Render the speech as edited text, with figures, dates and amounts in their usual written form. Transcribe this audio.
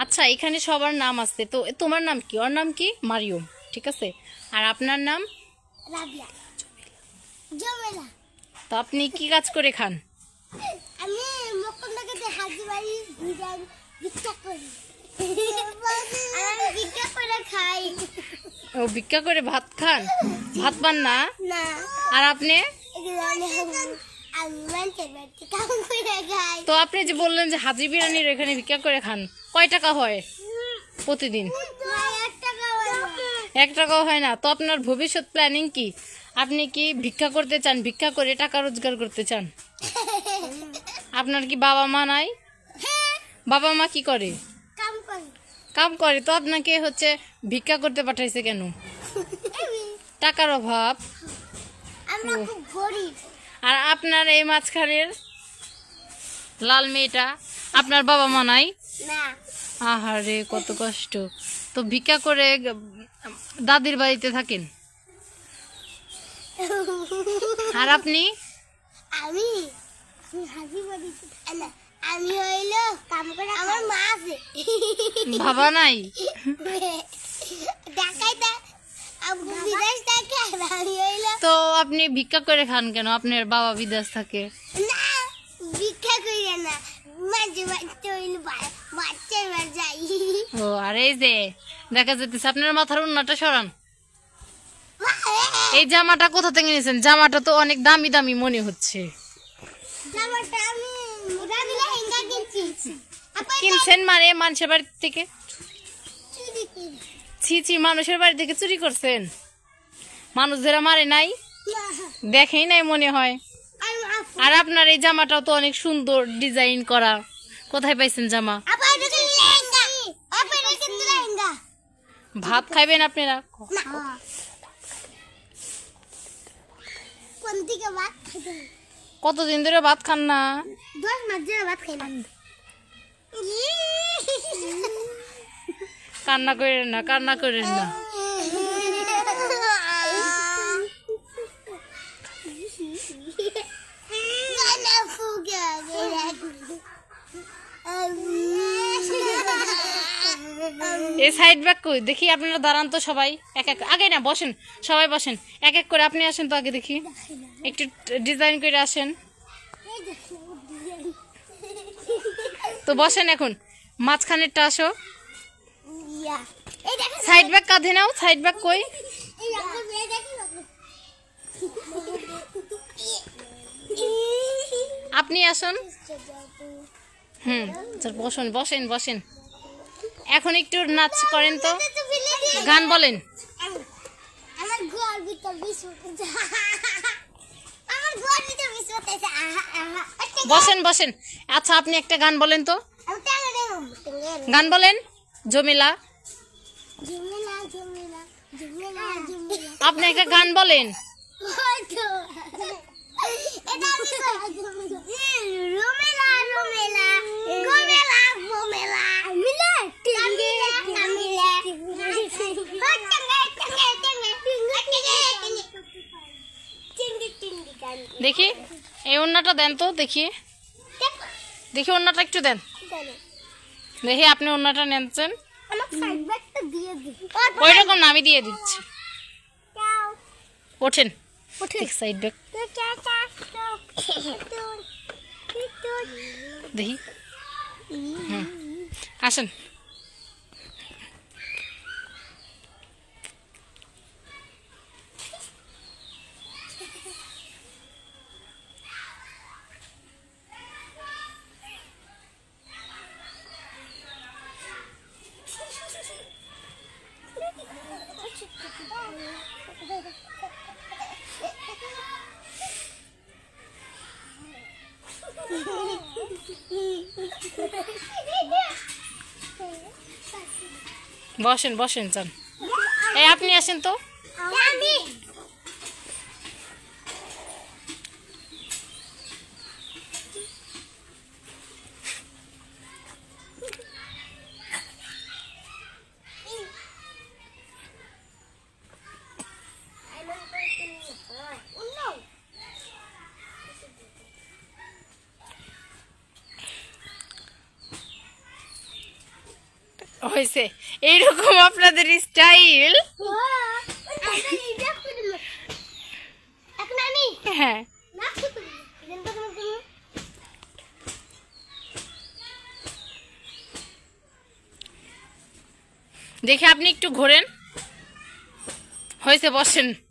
আচ্ছা, এখানে সবার নাম আছে, তো তোমার নাম কি? ওর নাম কি? মারিয়ম, ঠিক আছে। আর আপনার নাম? রাবিয়া। জমেলা। তো আপনি কি কাজ করে খান? আমি মকন্দকে হাজি বাড়ি ভিক্ষা করি। আমি ভিক্ষা করে খাই। ও, ভিক্ষা করে ভাত খান? ভাত পান না? না। আর আপনি? আমি মানতে পারছি কাম করে খাই। তো আপনি যে বললেন যে হাজি বিরিয়ানির এখানে ভিক্ষা করে খান, কয় টাকা হয় প্রতিদিন? 1 টাকা হয় না। 1 টাকাও হয় না? তো আপনার ভবিষ্যৎ প্ল্যানিং কি? আপনি কি ভিক্ষা করতে চান? ভিক্ষা করে টাকা রোজগার করতে চান? আপনার কি বাবা মা নাই? বাবা মা কি করে? কাম করি। কাম করে। তো আপনাকে হচ্ছে ভিক্ষা করতে পাঠাইছে কেন? টাকার অভাব। আমরা খুব গরিব। আর আপনার এই মাঝখানের লাল মেয়েটা, আপনার বাবা মা নাই? না। আহারে, কত কষ্ট। তো ভিক্ষা করে দাদির বাড়িতে থাকেন। আর আপনি? আমি হাজি বাড়ি না, আমি হইল কাম করে আমার মা আছে। বাবা নাই? ঢাকাইতে বিদেশ থেকে আমি হইল। তো আপনি ভিক্ষা করে খান কেন? আপনার বাবা বিদেশ থাকে। না, ভিক্ষা করি না, মাঝে মাঝে হইল বাচ্চার বাড়ি যাই। ও, আর এই যে দেখা যেতেছে আপনার মাথার ওড়নাটা সরান। এই জামাটা কোথা থেকে নিয়েছেন? জামাটা তো অনেক দামি দামি মনে হচ্ছে। জামাটা আমি লেহেঙ্গা কিনছি। কিনছেন মানে মানুষের বাড়ি থেকে? চুরি করি। ছি ছি, মানুষের বাড়ি থেকে চুরি করছেন? মানুষ যারা মারে নাই, না, দেখেই নাই মনে হয়। আমি আপু। আর আপনার এই জামাটাও তো অনেক সুন্দর ডিজাইন করা। কোথায় পাইছেন জামা? আপা এটা কিন্তু লেহেঙ্গা। আপা এটা কিন্তু লেহেঙ্গা। ভাত খাইবেন আপনারা? না। কোন দিকে ভাত খাইতে? কতদিন ধরে ভাত খান না? 10 মাস ধরে ভাত খাই না। কান্না করেন না, কান্না করেন না। এই সাইড ব্যাক কই দেখি। আপনারা দাঁড়ান তো সবাই, এক এক। আগে না, বসেন, সবাই বসেন। এক এক করে আপনি আসেন তো আগে দেখি, একটু ডিজাইন করে আসেন। তো বসেন, এখন মাঝখানেরটা আসো। সাইড ব্যাক কাঁধে নাও। সাইড ব্যাক কই? আপনি আসুন। চল, বসেন বসেন বসেন। এখন একটু নাচ করেন তো, গান বলেন। আমার ঘর ভিতর বিস্কুট। আমার ঘর ভিতর বিস্কুট আছে। বসেন বসেন। আচ্ছা, আপনি একটা গান বলেন তো। আমি টাকা দেব। গান বলেন। জমিলা, জমিলা জমিলা জমিলা জমিলা। আপনি একটা গান বলেন। হয়তো এটা আমি রোমেলা রোমেলা গোমেলা গোমেলা মিলে টিঙ্গে কামিলে দেখি এই ওড়নাটা দেন তো, দেখি দেখি ওড়নাটা একটু দেন। দেখি আপনি ওড়নাটা নেনছেন। আমাকে সাইড ব্যাগটা দিয়ে দিন। ওই রকম না, আমি দিয়ে দিচ্ছি। ওঠেন, ওঠেন। সাইড ব্যাক দেখি। আসেন। বসেন বসেন, চান। এই আপনি আসেন তো। আমি হয়েছে, এইরকম আপনাদের স্টাইল। এখন আমি হ্যাঁ, দেখে আপনি একটু ঘোরেন। হয়েছে, বসেন।